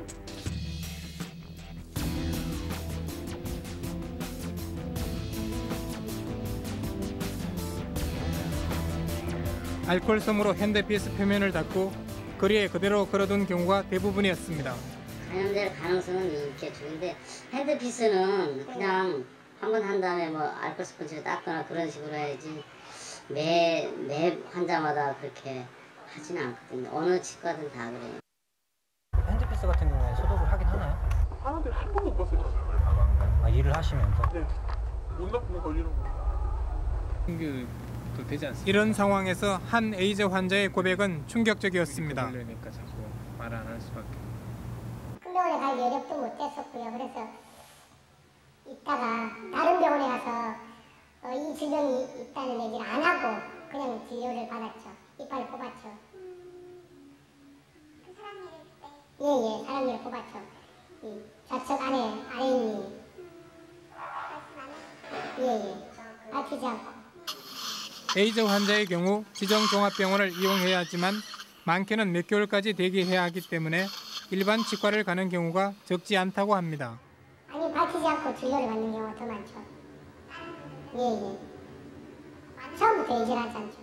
알코올솜으로 핸드피스 표면을 닦고 거리에 그대로 걸어둔 경우가 대부분이었습니다. 감염될 가능성은 있겠죠. 근데 핸드피스는 그냥 한 번 한 다음에 뭐 알코올 스펀지로 닦거나 그런 식으로 해야지 매 환자마다 그렇게 하지는 않거든요. 어느 치과든 다 그래요. 핸드피스 같은 경우에 소독을 하긴 하나요? 하는데 한 번도 못 봤어요. 아, 일을 하시면서? 네. 못 나쁘면 걸리는 거. 되지 않습니까? 이런 상황에서 한 에이즈 환자의 고백은 충격적이었습니다. 그러니까 자꾸 말 안 할 수밖에. 큰 병원에 갈 여력도 못 됐었고요. 그래서 있다가 다른 병원에 가서 이 질병이 있다는 얘기를 안 하고 그냥 진료를 받았죠. 이빨을 뽑았죠. 그 사람이를 때? 예예, 사람이를 뽑았죠. 이 좌측 아래니. 예예, 아프지 않고. 에이즈 환자의 경우 지정 종합병원을 이용해야 하지만 많게는 몇 개월까지 대기해야 하기 때문에 일반 치과를 가는 경우가 적지 않다고 합니다. 아니, 밝히지 않고 진료를 받는 경우가 더 많죠. 예예. 처음부터 얘기를 하지 않죠.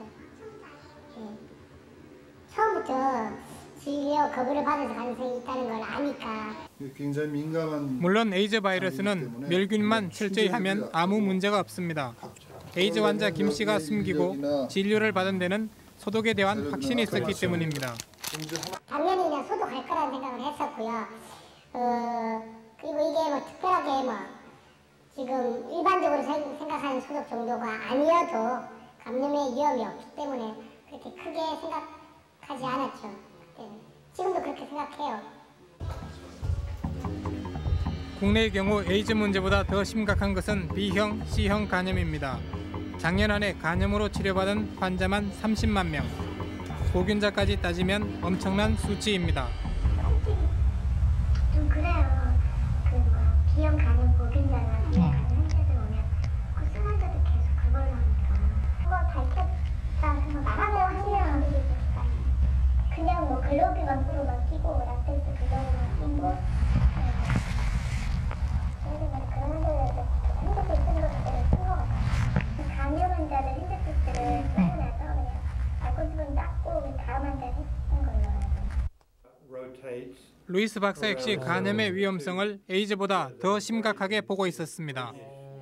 예. 처음부터 진료 거부를 받을 가능성이 있다는 걸 아니까. 굉장히 민감한. 물론 에이즈 바이러스는 멸균만 철저히 하면 아무 문제가 없습니다. 에이즈 환자 김 씨가 숨기고 진료를 받은 데는 소독에 대한 확신이 있었기 때문입니다. 당연히 그냥 소독할 거라는 생각을 했었고요. 그리고 이게 뭐 특별하게 뭐 지금 일반적으로 생각하는 소독 정도가 아니어도 감염의 위험이 없기 때문에 그렇게 크게 생각하지 않았죠. 그때는. 지금도 그렇게 생각해요. 국내의 경우 에이즈 문제보다 더 심각한 것은 B형, C형 간염입니다. 작년 한 해 간염으로 치료받은 환자만 30만 명. 보균자까지 따지면 엄청난 수치입니다. 좀 그래요. B형 간염 보균자나 B형 간염 환자들 오면 그 순환자도 계속 그걸로 하니까 그걸 밝혔다 해서 나가면 하시면 그냥 뭐 글로비만 프로만 끼고 락텍스 그거만 끼고 저희들 그런 환자들 핸드피스 쓴 것들을 쓴 것 같아요. 간염 환자들 핸드피스를 쓰고 나서 그냥 알코올수분 닦고 다음 환자를 했던 걸로 루이스 박사 역시 간염의 위험성을 에이즈보다 더 심각하게 보고 있었습니다.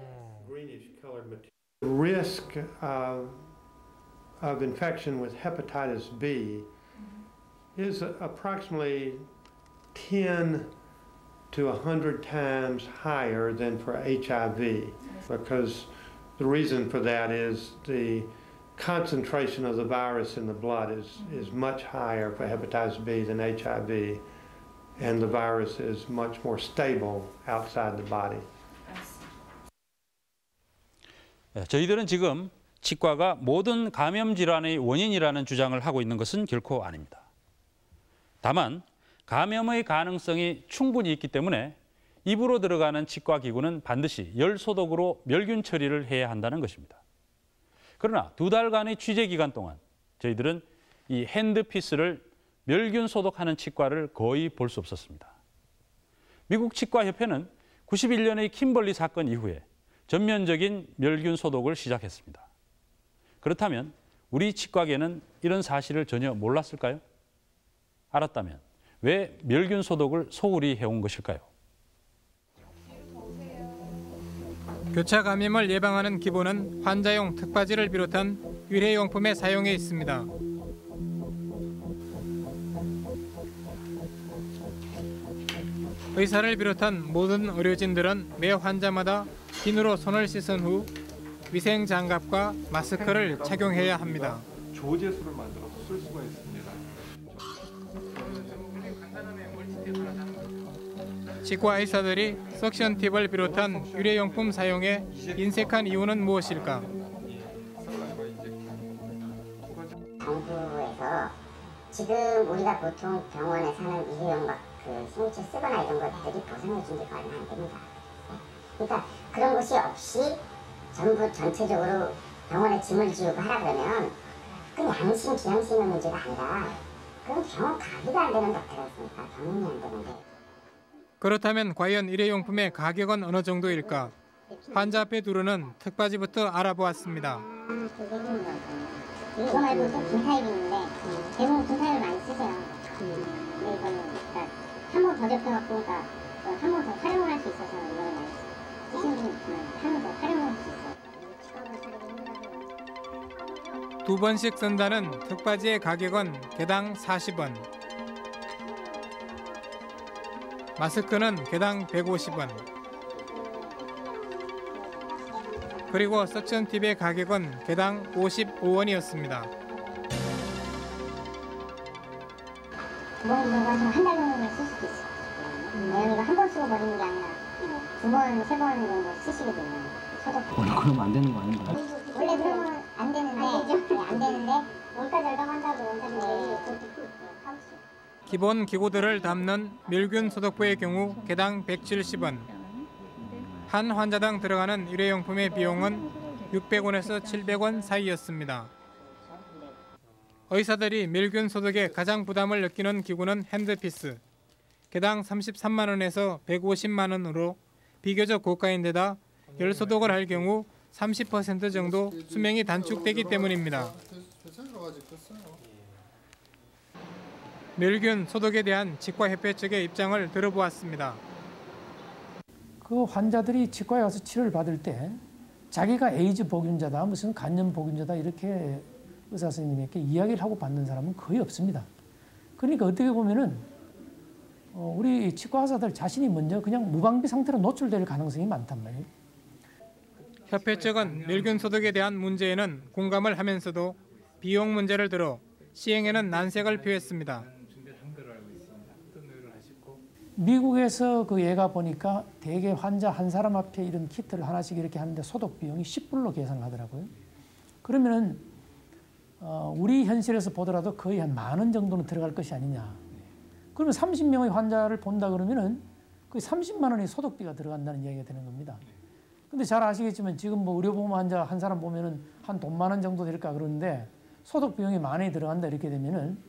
Risk of infection with hepatitis B is approximately 10 to 100 times higher than for HIV, because the reason for that is the concentration of the virus in the blood is much higher for hepatitis B than HIV, and the virus is much more stable outside the body. 저희들은 지금 치과가 모든 감염 질환의 원인이라는 주장을 하고 있는 것은 결코 아닙니다. 다만 감염의 가능성이 충분히 있기 때문에 입으로 들어가는 치과 기구는 반드시 열 소독으로 멸균 처리를 해야 한다는 것입니다. 그러나 2달간의 취재 기간 동안 저희들은 이 핸드피스를 멸균 소독하는 치과를 거의 볼 수 없었습니다. 미국 치과협회는 91년의 킴벌리 사건 이후에 전면적인 멸균 소독을 시작했습니다. 그렇다면 우리 치과계는 이런 사실을 전혀 몰랐을까요? 알았다면 왜 멸균 소독을 소홀히 해온 것일까요? 교차 감염을 예방하는 기본은 환자용 특바지를 비롯한 일회용품의 사용에 있습니다. 의사를 비롯한 모든 의료진들은 매 환자마다 비누로 손을 씻은 후 위생 장갑과 마스크를 착용해야 합니다. 조제수를 만들어서 쓸 수가 있습니다. 치과 의사들이 석션 팁을 비롯한 일회용품 사용에 인색한 이유는 무엇일까? 정부에서 지금 우리가 보통 병원에 사는 일회용 생리체 쓰거나 이런 것들이 보상을 준비가 안 됩니다. 그러니까 그런 것이 없이 전부 전체적으로 병원에 짐을 지우고 하라 그러면 그 양심, 기양심의 문제가 아니라 그건 병원 가기도 안 되는 닥터였으니까 병원이 안 되는데. 그렇다면 과연 일회용품의 가격은 어느 정도일까? 환자 앞에 두르는 턱받이부터 알아보았습니다. 이거 말고 또 빈타입이 있는데 대부분 빈타입을 많이 쓰세요. 근데 이거는 그러니까 한 번 더 접혀갖고 그러니까 한 번 더 활용을 할 수 있어서 이걸 많이 쓰시는 분이 있지만 한 번 더 활용을 할 수 있어요. 두 번씩 쓴다는 턱받이의 가격은 개당 40원. 마스크는 개당 150원. 그리고 석션 팁의 가격은 개당 55원이었습니다. 두번 정도 하시면 한 달 정도는 쓸 수도 있어요. 왜냐면 이거 한 번 쓰고 버리는 게 아니라 두 번, 세 번 정도 쓰시게 되면 소독. 그러면 안 되는 거 아닌가요? 원래 그러면 안 되는데, 안 되는데 원가 절감한다고 원가인데 기본 기구들을 담는 멸균 소독포의 경우 개당 170원. 한 환자당 들어가는 일회용품의 비용은 600원에서 700원 사이였습니다. 의사들이 멸균 소독에 가장 부담을 느끼는 기구는 핸드피스. 개당 33만 원에서 150만 원으로 비교적 고가인데다 열 소독을 할 경우 30% 정도 수명이 단축되기 때문입니다. 멸균 소독에 대한 치과협회 측의 입장을 들어보았습니다. 그 환자들이 치과에 가서 치료를 받을 때 자기가 에이즈 보균자다, 무슨 간염 보균자다 이렇게 의사 선생님에게 이야기를 하고 받는 사람은 거의 없습니다. 그러니까 어떻게 보면은 우리 치과 의사들 자신이 먼저 그냥 무방비 상태로 노출될 가능성이 많단 말이에요. 협회 측은 멸균 소독에 대한 문제에는 공감을 하면서도 비용 문제를 들어 시행에는 난색을 표했습니다. 미국에서 그 예가 보니까 대개 환자 한 사람 앞에 이런 키트를 하나씩 이렇게 하는데 소독 비용이 10불로 계산하더라고요. 그러면은 우리 현실에서 보더라도 거의 한 10,000원 정도는 들어갈 것이 아니냐. 그러면 30명의 환자를 본다 그러면은 거의 30만 원의 소독비가 들어간다는 이야기가 되는 겁니다. 근데 잘 아시겠지만 지금 뭐 의료보험 환자 한 사람 보면은 한 돈 10,000원 정도 될까 그러는데 소독 비용이 만 원이 들어간다 이렇게 되면은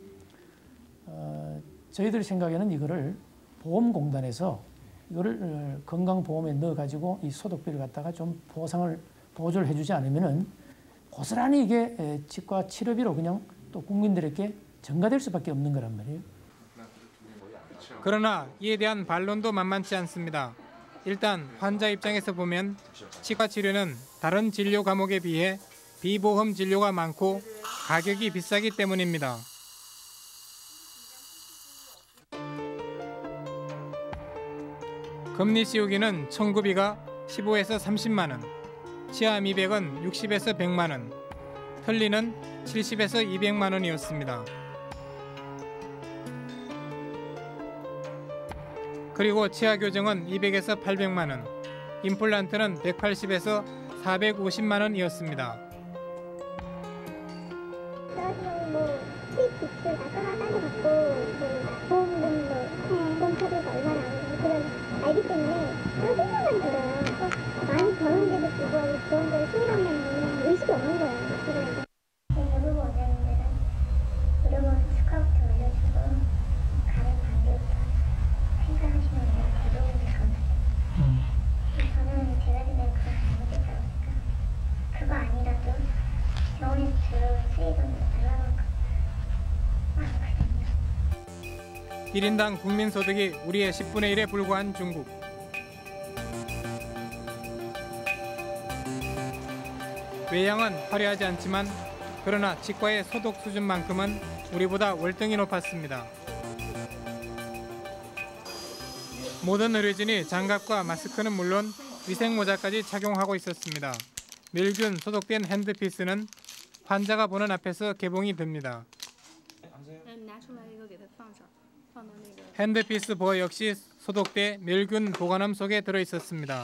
저희들 생각에는 이거를 보험공단에서 이거를 건강보험에 넣어가지고 이 소독비를 갖다가 좀 보조를 해주지 않으면은 고스란히 이게 치과 치료비로 그냥 또 국민들에게 전가될 수밖에 없는 거란 말이에요. 그러나 이에 대한 반론도 만만치 않습니다. 일단 환자 입장에서 보면 치과 치료는 다른 진료 과목에 비해 비보험 진료가 많고 가격이 비싸기 때문입니다. 금리 씌우기는 청구비가 15에서 30만 원, 치아 미백은 60에서 100만 원, 틀니는 70에서 200만 원이었습니다. 그리고 치아 교정은 200에서 800만 원, 임플란트는 180에서 450만 원이었습니다. 뭐 수입 기출 아까 따져갖고 보험금도 보험카드가 얼마나 그런 알기 때문에 그런 생각만 들어요. 많이 버는데도 불구하고 그런 걸 수입한다는 의식이 없는 거예요. 그래서 의료보험 원장님들은 의료보험 스카우트 올려주고 가는 방법부터 생각하시면 대부분 감사해요. 저는 제가 생각에 그건 잘못됐다고 생각합니다. 그거 아니라도 병원에서 들어온 수익은 달라놓고 많거든요. 1인당 국민소득이 우리의 10분의 1에 불과한 중국. 외양은 화려하지 않지만 그러나 치과의 소독 수준만큼은 우리보다 월등히 높았습니다. 모든 의료진이 장갑과 마스크는 물론 위생모자까지 착용하고 있었습니다. 멸균 소독된 핸드피스는 환자가 보는 앞에서 개봉이 됩니다. 핸드피스 보호 역시 소독돼 멸균 보관함 속에 들어있었습니다.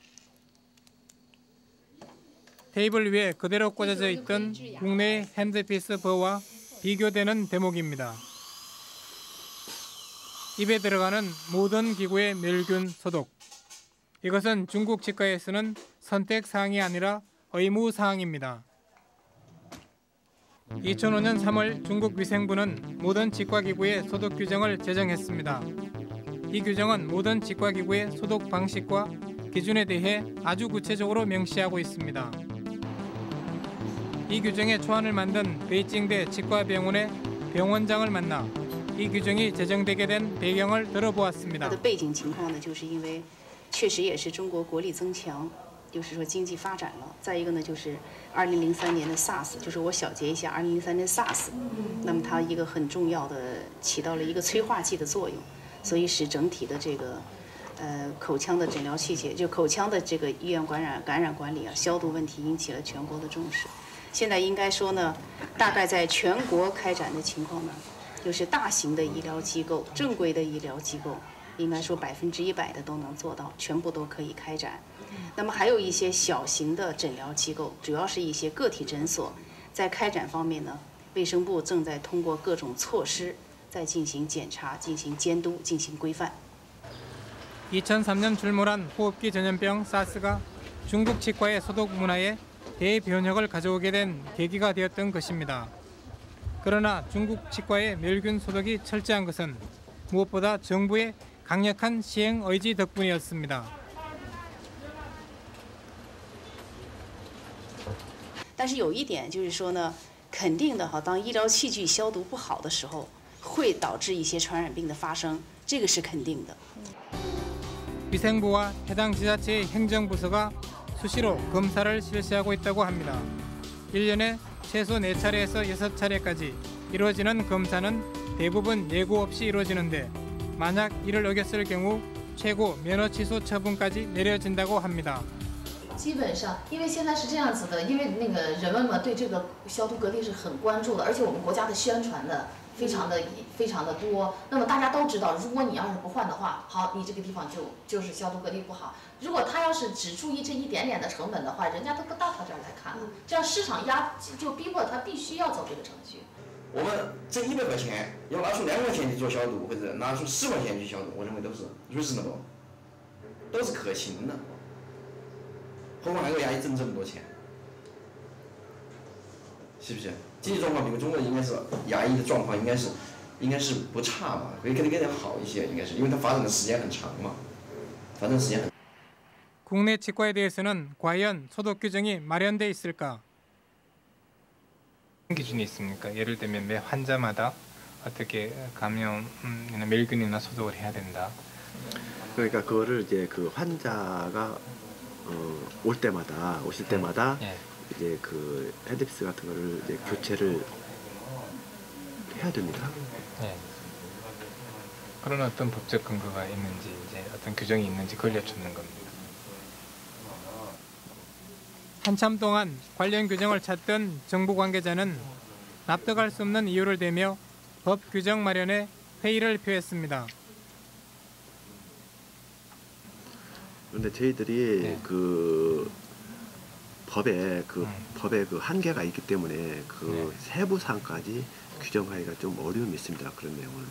테이블 위에 그대로 꽂아져 있던 국내의 핸드피스 버와 비교되는 대목입니다. 입에 들어가는 모든 기구의 멸균 소독. 이것은 중국 치과에서는 선택 사항이 아니라 의무 사항입니다. 2005년 3월 중국 위생부는 모든 치과기구의 소독 규정을 제정했습니다. 이 규정은 모든 치과기구의 소독 방식과 기준에 대해 아주 구체적으로 명시하고 있습니다. 이 규정에 초안을 만든 베이징대 치과병원의 병원장을 만나 이 규정이 제정되게 된 배경을 들어보았습니다. 背景情况呢，就是因为确实也是中国国力增强，就是说经济发展了。再一个呢，就是2003年的 SARS， 就是我小结一下2003年 SARS， 那么它一个很重要的起到了一个催化剂的作用，所以使整体的这个口腔的诊疗器械，就口腔的这个医院感染管理啊，消毒问题引起了全国的重视。现在应该说呢，大概在全国开展的情况呢，就是大型的医疗机构、正规的医疗机构，应该说100%的都能做到，全部都可以开展。那么还有一些小型的诊疗机构，主要是一些个体诊所，在开展方面呢，卫生部正在通过各种措施在进行检查、进行监督、进行规范。 2003년 출몰한 호흡기 전염병 사스가 중국 치과의 소독 문화에 대변혁을 가져오게 된 계기가 되었던 것입니다. 그러나 중국 치과의 멸균 소독이 철저한 것은 무엇보다 정부의 강력한 시행 의지 덕분이었습니다. 但是有一点就是说呢，肯定的哈，当医疗器具消毒不好的时候，会导致一些传染病的发生，这个是肯定的。 위생부와 해당 지자체의 행정부서가 수시로 검사를 실시하고 있다고 합니다. 1년에 최소 4차례에서 6차례까지 이루어지는 검사는 대부분 예고 없이 이루어지는데 만약 이를 어겼을 경우 최고 면허 취소 처분까지 내려진다고 합니다. 基本上，因为现在是这样子的，因为那个人们嘛对这个消毒隔离是很关注的，而且我们国家的宣传的非常的多。那么大家都知道，如果你要是不换的话，好，你这个地方就是消毒隔离不好。如果他要是只注意这一点点的成本的话，人家都不到他这儿来看了。这样市场就逼迫他必须要走这个程序。 我们这100块钱要拿出2块钱去做消毒，或者拿出10块钱去消毒，我认为都是 reasonable， 都是可行的。 何况还给牙医挣这么多钱，是不是？经济状况比中国应该是牙医的状况应该是不差嘛，可以更好一些，应该是因为它发展的时间很长嘛，发展时间很。 국내 치과에 대해서는 과연 소독 규정이 마련돼 있을까? 기준이 있습니까? 예를 들면 매 환자마다 어떻게 감염이나 멸균이나 소독을 해야 된다. 그러니까 그거를 이제 그 환자가 오실 때마다 이제 그 헤드피스 같은 거를 이제 교체를 해야 됩니다. 네. 그런 어떤 법적 근거가 있는지 이제 어떤 규정이 있는지 그걸 여쭙는 겁니다. 한참 동안 관련 규정을 찾던 정부 관계자는 납득할 수 없는 이유를 대며 법 규정 마련에 회의를 표했습니다. 그런데 저희들이 그 법에 그 한계가 있기 때문에 그 세부 사항까지 규정하기가 좀 어려움이 있습니다. 그런 내용은.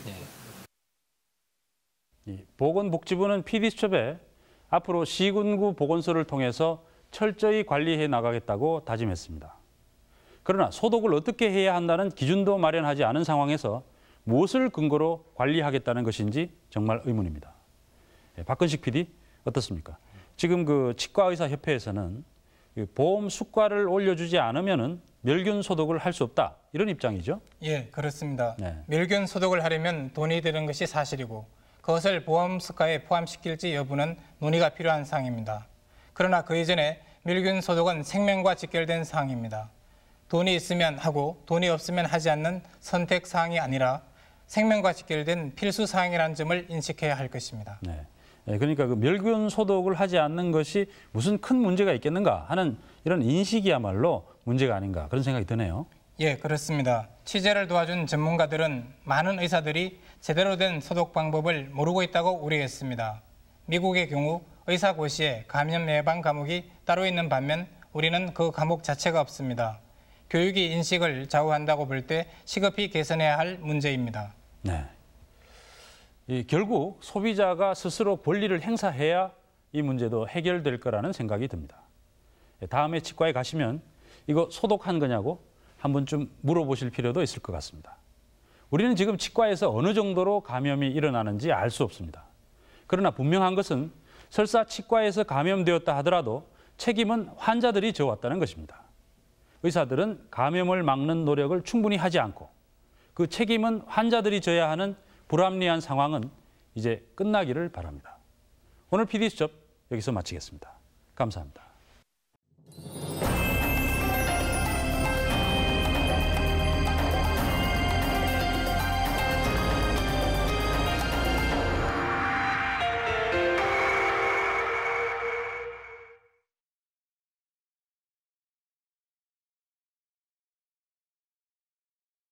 보건복지부는 PD수첩에 앞으로 시군구 보건소를 통해서 철저히 관리해 나가겠다고 다짐했습니다. 그러나 소독을 어떻게 해야 한다는 기준도 마련하지 않은 상황에서 무엇을 근거로 관리하겠다는 것인지 정말 의문입니다. 박근식 PD. 어떻습니까? 지금 그 치과의사협회에서는 보험 수가를 올려주지 않으면은 멸균 소독을 할 수 없다 이런 입장이죠? 예, 그렇습니다. 네. 멸균 소독을 하려면 돈이 드는 것이 사실이고 그것을 보험 수가에 포함시킬지 여부는 논의가 필요한 사항입니다. 그러나 그 이전에 멸균 소독은 생명과 직결된 사항입니다. 돈이 있으면 하고 돈이 없으면 하지 않는 선택 사항이 아니라 생명과 직결된 필수 사항이라는 점을 인식해야 할 것입니다. 네. 그러니까 그 멸균 소독을 하지 않는 것이 무슨 큰 문제가 있겠는가 하는 이런 인식이야말로 문제가 아닌가 그런 생각이 드네요. 예, 그렇습니다. 취재를 도와준 전문가들은 많은 의사들이 제대로 된 소독 방법을 모르고 있다고 우려했습니다. 미국의 경우 의사고시에 감염 예방 과목이 따로 있는 반면 우리는 그 과목 자체가 없습니다. 교육이 인식을 좌우한다고 볼 때 시급히 개선해야 할 문제입니다. 네. 결국 소비자가 스스로 권리를 행사해야 이 문제도 해결될 거라는 생각이 듭니다. 다음에 치과에 가시면 이거 소독한 거냐고 한 번쯤 물어보실 필요도 있을 것 같습니다. 우리는 지금 치과에서 어느 정도로 감염이 일어나는지 알 수 없습니다. 그러나 분명한 것은 설사 치과에서 감염되었다 하더라도 책임은 환자들이 져왔다는 것입니다. 의사들은 감염을 막는 노력을 충분히 하지 않고 그 책임은 환자들이 져야 하는 불합리한 상황은 이제 끝나기를 바랍니다. 오늘 PD수첩 여기서 마치겠습니다. 감사합니다.